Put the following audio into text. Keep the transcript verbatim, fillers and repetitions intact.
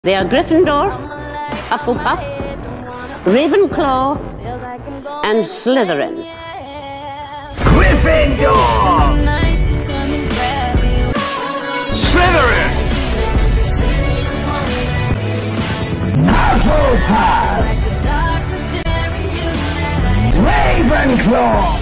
They are Gryffindor, Hufflepuff, Ravenclaw, and Slytherin. Gryffindor! Slytherin! Hufflepuff! Ravenclaw!